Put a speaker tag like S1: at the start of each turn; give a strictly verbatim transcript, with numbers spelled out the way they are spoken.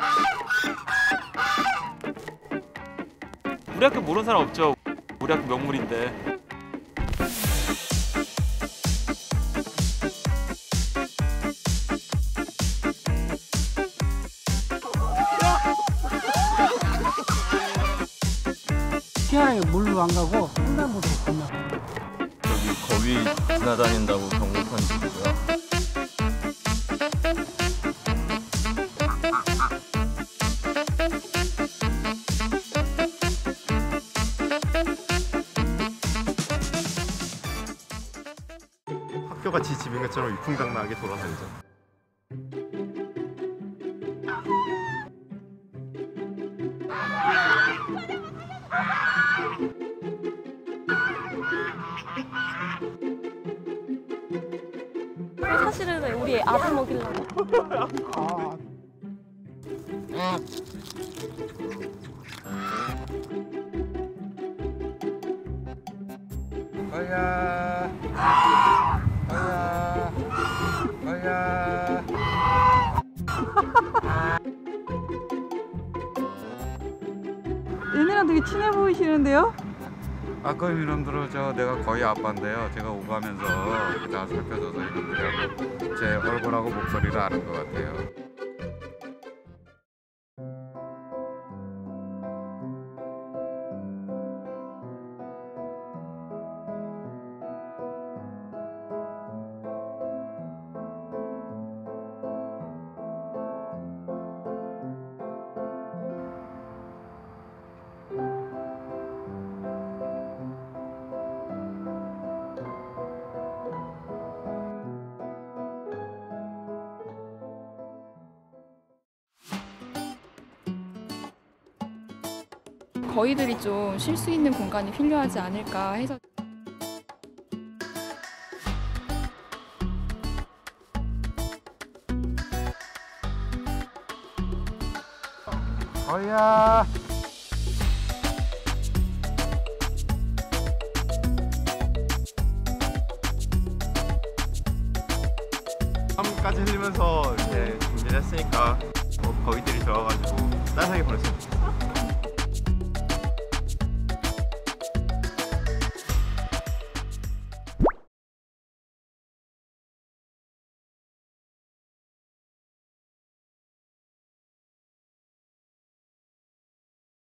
S1: 우리 학교 모르는 사람 없죠? 우리 학교 명물인데.
S2: 희한하게 물로 안 가고 횡단보도로 건너.
S3: 여기 거위 지나다닌다고 경고판 있고요.
S4: 학교가 지 집인 것처럼 위풍당당하게 돌아다니죠.
S5: 사실은 우리 아들 먹이려고.
S2: 아.
S6: 거야, 거야, 거야.
S7: 얘네랑 되게 친해 보이시는데요?
S6: 아까 이놈들은 저 내가 거의 아빠인데요. 제가 오가면서 다 살펴줘서 이놈들하고 제 얼굴하고 목소리를 아는 것 같아요.
S8: 거위들이 좀 쉴 수 있는 공간이 필요하지 않을까 해서.
S6: 거야.
S4: 땀까지 흘리면서 이제 준비를 했으니까 뭐 거위들이 좋아가지고 따뜻하게 보냈으면 좋겠어요.